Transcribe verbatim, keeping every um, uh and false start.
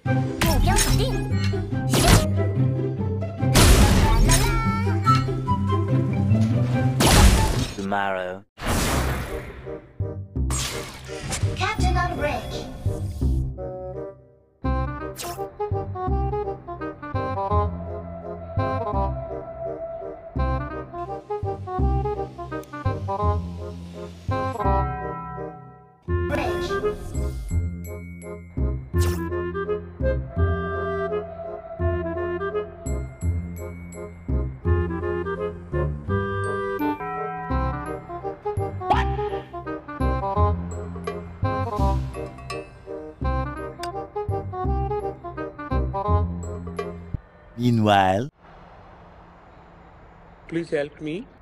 目标锁定。 Tomorrow. Captain on bridge. Meanwhile, Please help me.